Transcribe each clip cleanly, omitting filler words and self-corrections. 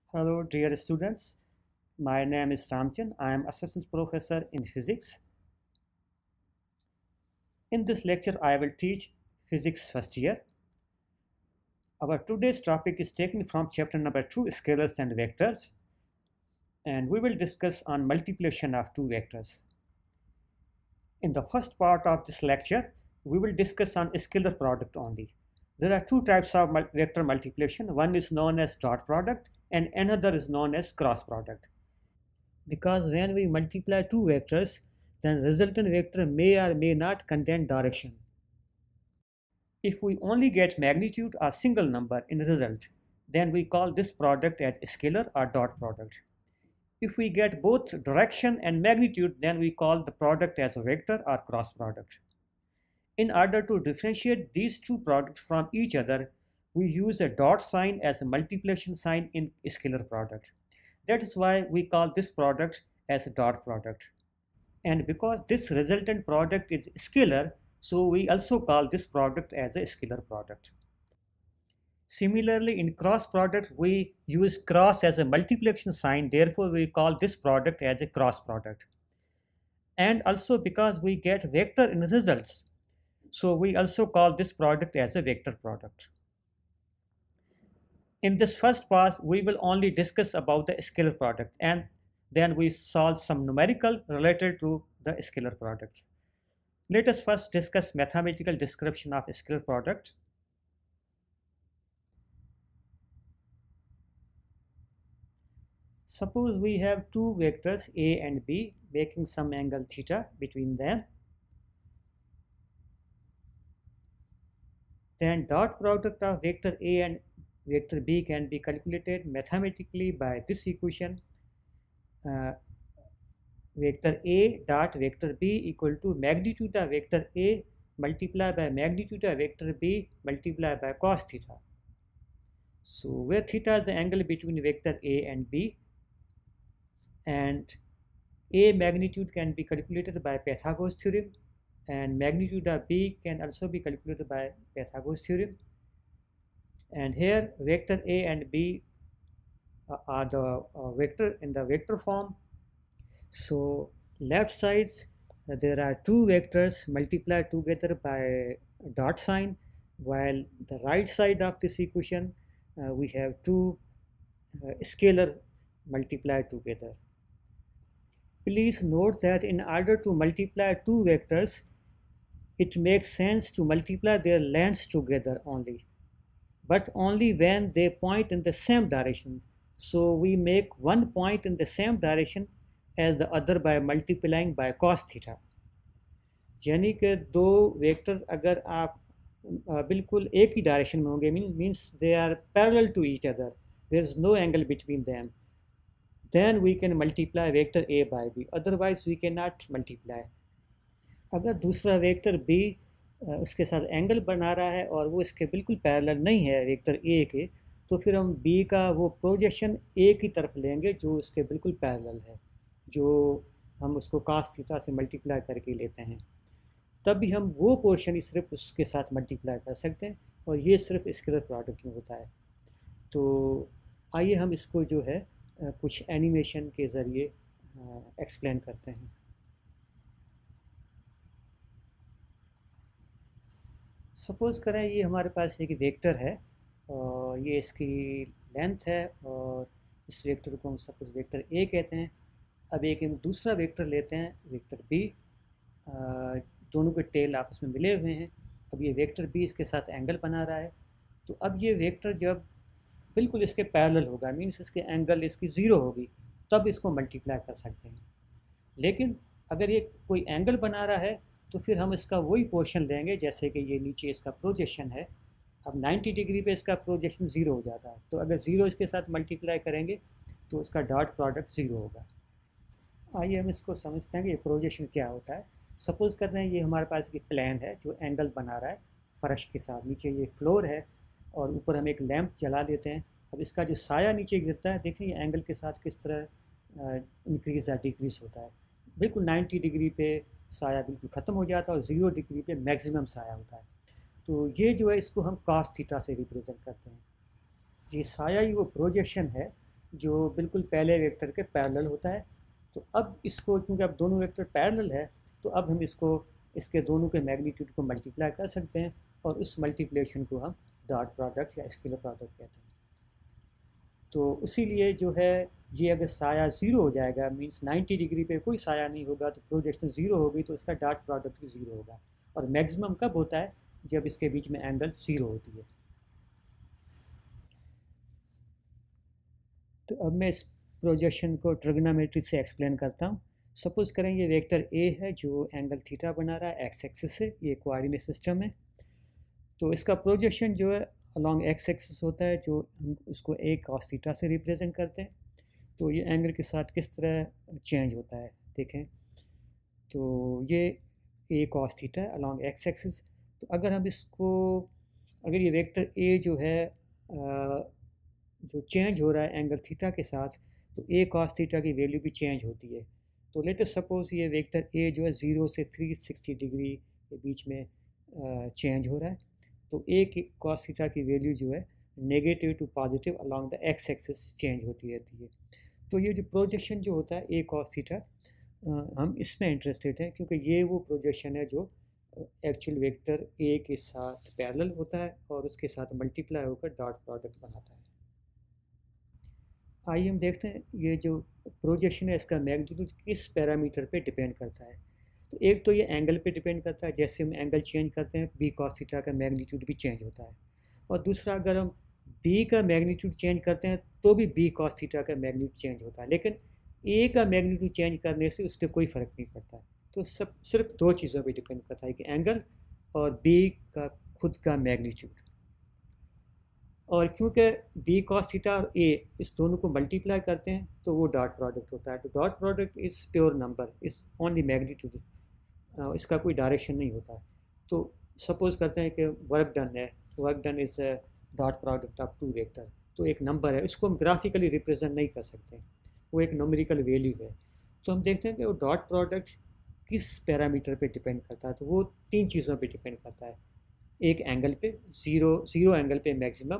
Hello, dear students. My name is Ramchan. I am Assistant Professor in Physics. In this lecture, I will teach Physics first year. Our today's topic is taken from chapter number 2, Scalars and Vectors. And we will discuss on multiplication of two vectors. In the first part of this lecture, we will discuss on scalar product only. There are two types of vector multiplication. One is known as dot product and another is known as cross product. Because when we multiply two vectors, then resultant vector may or may not contain direction. If we only get magnitude or single number in result, then we call this product as scalar or dot product. If we get both direction and magnitude, then we call the product as a vector or cross product. In order to differentiate these two products from each other, we use a dot sign as a multiplication sign in scalar product. That is why we call this product as a dot product. And because this resultant product is scalar, so we also call this product as a scalar product. Similarly, in cross product, we use cross as a multiplication sign, therefore we call this product as a cross product. And also because we get vector in results, so we also call this product as a vector product. In this first part, we will only discuss about the scalar product and then we solve some numerical related to the scalar product. Let us first discuss mathematical description of scalar product. Suppose we have two vectors A and B making some angle theta between them. Then dot product of vector A and vector B can be calculated mathematically by this equation. Vector A dot vector B equal to magnitude of vector A multiplied by magnitude of vector B multiplied by cos theta. So where theta is the angle between vector A and B, and A magnitude can be calculated by Pythagoras theorem and magnitude of B can also be calculated by Pythagoras theorem. And here vector A and B are the vector in the vector form. So left sides there are two vectors multiplied together by dot sign, while the right side of this equation we have two scalar multiplied together. Please note that in order to multiply two vectors, it makes sense to multiply their lengths together only, but only when they point in the same direction. So we make one point in the same direction as the other by multiplying by cos theta. यानी कि दो vector अगर आप बिल्कुल एक ही direction में होंगे means they are parallel to each other, there is no angle between them, then we can multiply vector A by B, otherwise we cannot multiply. अगर दूसरा वेक्टर B उसके साथ एंगल बना रहा है और वो इसके बिल्कुल पैरेलल नहीं है वेक्टर A के, तो फिर हम B का वो प्रोजेक्शन A की तरफ लेंगे जो इसके बिल्कुल पैरेलल है, जो हम उसको cos थीटा से मल्टीप्लाई करके लेते हैं, तब भी हम वो पोर्शन ही सिर्फ उसके साथ मल्टीप्लाई कर सकते हैं और ये सिर्फ स्केलर प्रोडक्ट में होता है. तो आइए हम इसको जो है कुछ एनिमेशन के ज़रिए एक्सप्लेन करते हैं. सपोज़ करें ये हमारे पास एक वेक्टर है और ये इसकी लेंथ है और इस वेक्टर को हम सपोज़ वेक्टर ए कहते हैं. अब एक हम दूसरा वेक्टर लेते हैं वेक्टर बी, दोनों के टेल आपस में मिले हुए हैं. अब ये वेक्टर बी इसके साथ एंगल बना रहा है, तो अब ये वेक्टर जब बिल्कुल इसके पैरेलल होगा मीन्स इसके एंगल इसकी ज़ीरो होगी, तब इसको मल्टीप्लाई कर सकते हैं. लेकिन अगर ये कोई एंगल बना रहा है तो फिर हम इसका वही पोर्शन लेंगे, जैसे कि ये नीचे इसका प्रोजेक्शन है. अब 90 डिग्री पे इसका प्रोजेक्शन ज़ीरो हो जाता है, तो अगर ज़ीरो इसके साथ मल्टीप्लाई करेंगे तो इसका डॉट प्रोडक्ट ज़ीरो होगा. आइए हम इसको समझते हैं कि ये प्रोजेक्शन क्या होता है. सपोज़ कर रहे हैं ये हमारे पास एक प्लेन है जो एंगल बना रहा है फर्श के साथ, नीचे ये फ्लोर है और ऊपर हम एक लैंप जला देते हैं. अब इसका जो साया नीचे गिरता है, देखें ये एंगल के साथ किस तरह इंक्रीज़ या डिक्रीज़ होता है. बिल्कुल 90 डिग्री पे साया बिल्कुल ख़त्म हो जाता है और 0 डिग्री पे मैक्सिमम साया होता है. तो ये जो है इसको हम cos थीटा से रिप्रेजेंट करते हैं. ये साया ही वो प्रोजेक्शन है जो बिल्कुल पहले वेक्टर के पैरेलल होता है। तो अब इसको, क्योंकि अब दोनों वेक्टर पैरेलल है, तो अब हम इसको, इसके दोनों के मैग्नीट्यूड को मल्टीप्लाई कर सकते हैं और उस मल्टीप्लिकेशन को हम डॉट प्रोडक्ट या स्केलर प्रोडक्ट कहते हैं। तो इसीलिए जो है ये अगर साया ज़ीरो हो जाएगा, मींस 90 डिग्री पे कोई साया नहीं होगा, तो प्रोजेक्शन ज़ीरो होगी, तो इसका डॉट प्रोडक्ट भी ज़ीरो होगा। और मैक्सिमम कब होता है? जब इसके बीच में एंगल ज़ीरो होती है। तो अब मैं इस प्रोजेक्शन को ट्रिग्नोमेट्री से एक्सप्लेन करता हूँ। सपोज़ करें ये वेक्टर ए है जो एंगल थीटा बना रहा है एक्स एक्सिस से, ये कोऑर्डिनेट सिस्टम है। तो इसका प्रोजेक्शन जो है अलॉन्ग एक्स एक्सिस होता है, जो हम उसको ए कॉस थीटा से रिप्रेजेंट करते हैं। तो ये एंगल के साथ किस तरह चेंज होता है देखें। तो ये ए कॉस थीटा है अलॉन्ग एक्स एक्सिस। तो अगर हम इसको, अगर ये वेक्टर ए जो है जो चेंज हो रहा है एंगल थीटा के साथ, तो ए कॉस थीटा की वैल्यू भी चेंज होती है। तो लेट अस सपोज ये वेक्टर ए जो है 0 से 360 डिग्री के बीच में चेंज हो रहा है। तो ए की कॉस थीटा की वैल्यू जो है negative to positive along the x axis change होती रहती है। तो ये जो प्रोजेक्शन जो होता है ए कॉस थीटा, हम इसमें इंटरेस्टेड हैं क्योंकि ये वो प्रोजेक्शन है जो एक्चुअल वेक्टर ए के साथ पैरेलल होता है और उसके साथ मल्टीप्लाई होकर डॉट प्रोडक्ट बनाता है। आइए हम देखते हैं ये जो प्रोजेक्शन है इसका मैग्नीट्यूड किस पैरामीटर पे डिपेंड करता है। तो एक तो ये एंगल पे डिपेंड करता है, जैसे हम एंगल चेंज करते हैं बी कॉस थीटा का मैग्नीट्यूड भी चेंज होता है। और दूसरा, अगर हम बी का मैग्नीट्यूड चेंज करते हैं तो भी बी कॉस थीटा का मैग्नीट्यूड चेंज होता है, लेकिन ए का मैग्नीट्यूड चेंज करने से उस पर कोई फ़र्क नहीं पड़ता है। तो सब सिर्फ दो चीज़ों पे डिपेंड करता है कि एंगल और बी का खुद का मैग्नीट्यूड। और क्योंकि बी कॉस थीटा और ए इस दोनों को मल्टीप्लाई करते हैं तो वो डॉट प्रोडक्ट होता है। तो dot product is pure number, is only magnitude, इसका कोई डायरेक्शन नहीं होता है। तो सपोज़ करते हैं कि वर्क डन है, work done is dot product of two vector. तो एक नंबर है, इसको हम ग्राफिकली रिप्रेजेंट नहीं कर सकते, वो एक न्यूमेरिकल वैल्यू है। तो हम देखते हैं कि वो डॉट प्रोडक्ट किस पैरामीटर पे डिपेंड करता है। तो वो तीन चीज़ों पे डिपेंड करता है। एक एंगल पे, ज़ीरो एंगल पे मैक्सिमम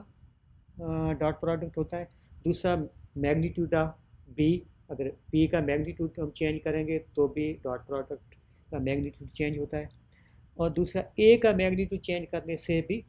डॉट प्रोडक्ट होता है। दूसरा मैग्नीट्यूड ऑफ बी, अगर बी का मैग्नीट्यूड हम चेंज करेंगे तो भी डॉट प्रोडक्ट का मैग्नीट्यूड चेंज होता है। और दूसरा ए का मैग्नीट्यूड चेंज करने से भी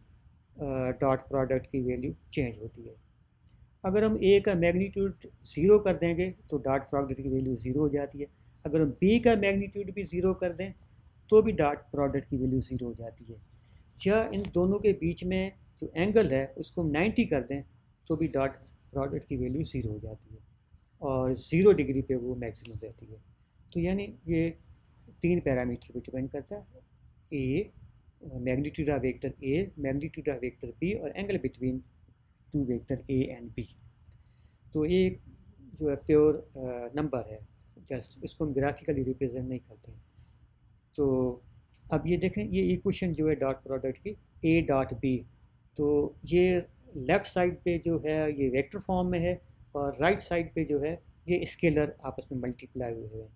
डॉट प्रोडक्ट की वैल्यू चेंज होती है। अगर हम ए का मैग्नीट्यूड ज़ीरो कर देंगे तो डॉट प्रोडक्ट की वैल्यू ज़ीरो हो जाती है। अगर हम बी का मैग्नीट्यूड भी ज़ीरो कर दें तो भी डॉट प्रोडक्ट की वैल्यू ज़ीरो हो जाती है। या इन दोनों के बीच में जो एंगल है उसको हम 90 कर दें तो भी डॉट प्रोडक्ट की वैल्यू ज़ीरो हो जाती है और 0 डिग्री पे वो मैक्सिमम रहती है। तो यानी ये तीन पैरामीटर पे डिपेंड करता है, a magnitude of vector A, magnitude of vector B और angle between two vector A and B. तो ये जो है प्योर नंबर है, जस्ट इसको हम ग्राफिकली रिप्रेजेंट नहीं करते। तो अब ये देखें, ये इक्वेशन जो है डॉट प्रोडक्ट की ए डॉट बी, तो ये लेफ़्ट साइड पे जो है ये वेक्टर फॉर्म में है और राइट साइड पे जो है ये स्केलर आपस में मल्टीप्लाई हुए हैं।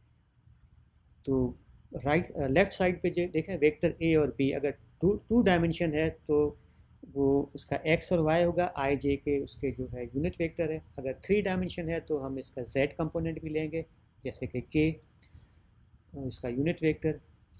तो लेफ़्ट साइड पे जो देखें वेक्टर ए और बी, अगर टू डायमेंशन है तो वो उसका एक्स और वाई होगा, आई जे के उसके जो है यूनिट वेक्टर है। अगर 3 डायमेंशन है तो हम इसका जेड कंपोनेंट भी लेंगे, जैसे कि के इसका यूनिट वेक्टर।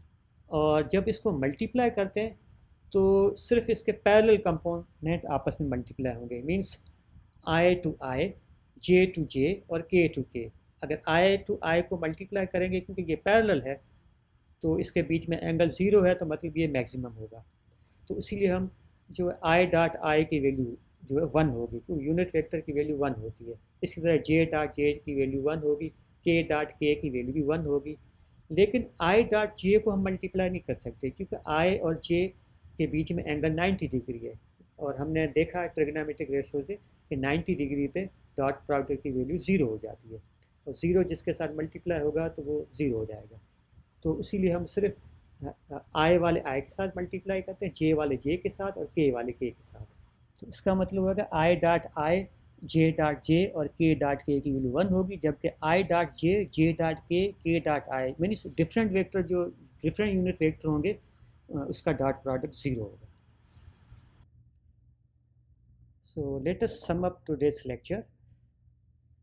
और जब इसको मल्टीप्लाई करते हैं तो सिर्फ इसके पैरेलल कंपोनेंट आपस में मल्टीप्लाई होंगे, means i to i, j to j और के टू के। अगर आई टू आई को मल्टीप्लाई करेंगे क्योंकि ये पैरेलल है तो इसके बीच में एंगल ज़ीरो है, तो मतलब ये मैक्सिमम होगा। तो इसीलिए हम जो है आई डॉट आई की वैल्यू जो है 1 होगी, क्योंकि यूनिट वेक्टर की वैल्यू 1 होती है। इसी तरह जे डॉट जे की वैल्यू 1 होगी, के डॉट के की वैल्यू भी 1 होगी। लेकिन आई डॉट जे को हम मल्टीप्लाई नहीं कर सकते क्योंकि आई और जे के बीच में एंगल 90 डिग्री है और हमने देखा ट्रिग्नोमेट्रिक रेशो से कि 90 डिग्री पे डॉट प्रोडक्ट की वैल्यू ज़ीरो हो जाती है और ज़ीरो जिसके साथ मल्टीप्लाई होगा तो वो ज़ीरो हो जाएगा। तो इसीलिए हम सिर्फ आई वाले आई के साथ मल्टीप्लाई करते हैं, जे वाले जे के साथ और के वाले के साथ। तो इसका मतलब होगा I dot I, J dot J और के डॉट के की वैल्यू 1 होगी, जबकि i dot j dot k dot i, mean different vector जो डिफरेंट यूनिट वेक्टर होंगे उसका डॉट प्रोडक्ट 0 होगा। So let us sum up today's lecture.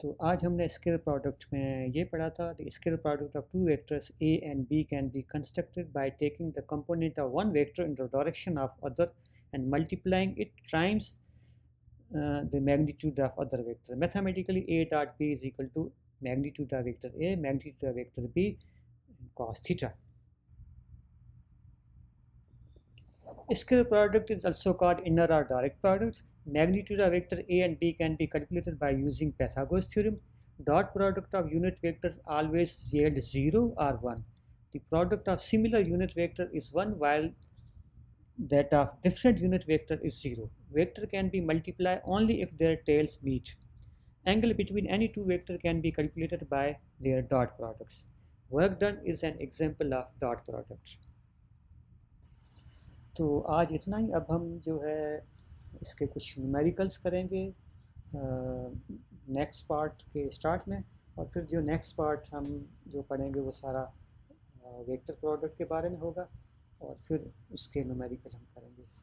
तो आज हमने स्केलर प्रोडक्ट में ये पढ़ा था, the scalar product of two vectors a and b can be constructed by taking the component of one vector in the direction of other and multiplying it times the magnitude of other vector. Mathematically, a dot b is equal to magnitude of vector a, magnitude of vector b, cos theta. Scalar product is also called inner or direct product. Magnitude of vector a and b can be calculated by using Pythagoras theorem. Dot product of unit vector always yield 0 or 1. The product of similar unit vector is 1 while that of different unit vector is 0. Vector can be multiplied only if their tails meet. Angle between any two vector can be calculated by their dot products. Work done is an example of dot product. तो आज इतना ही। अब हम जो है इसके कुछ numericals करेंगे नेक्स्ट पार्ट के स्टार्ट में, और फिर जो नेक्स्ट पार्ट हम जो पढ़ेंगे वो सारा वेक्टर प्रोडक्ट के बारे में होगा, और फिर उसके न्यूमेरिकल हम करेंगे।